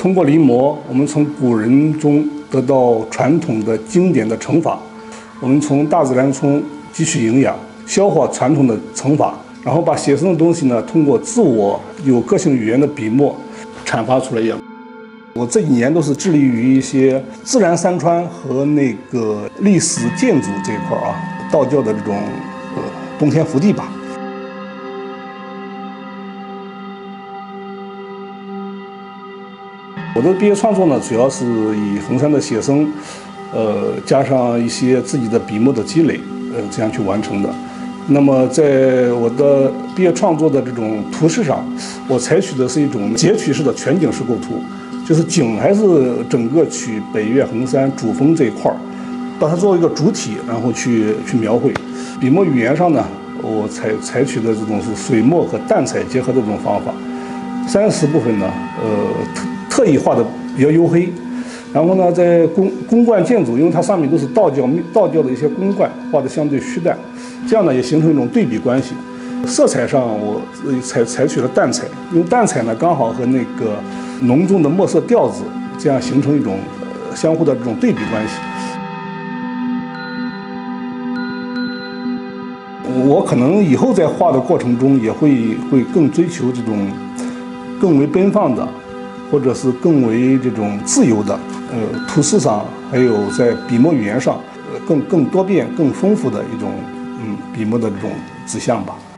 通过临摹，我们从古人中得到传统的经典的乘法，我们从大自然中汲取营养，消化传统的乘法，然后把写生的东西呢，通过自我有个性语言的笔墨阐发出来样。我这几年都是致力于一些自然山川和那个历史建筑这一块啊，道教的这种洞天福地吧。我的毕业创作呢，主要是以衡山的写生，加上一些自己的笔墨的积累，这样去完成的。那么在我的毕业创作的这种图式上，我采取的是一种截取式的全景式构图，就是景还是整个取北岳衡山主峰这一块儿，把它作为一个主体，然后去描绘。笔墨语言上呢，我采取的这种是水墨和淡彩结合的这种方法。山石部分呢，特意画的比较黝黑，然后呢，在宫观建筑，因为它上面都是道教的一些宫观，画的相对虚淡，这样呢也形成一种对比关系。色彩上我采取了淡彩，用淡彩呢刚好和那个浓重的墨色调子，这样形成一种相互的这种对比关系。我可能以后在画的过程中也会更追求这种更为奔放的，或者是更为这种自由的，图式上还有在笔墨语言上，更多变、更丰富的一种笔墨的这种指向吧。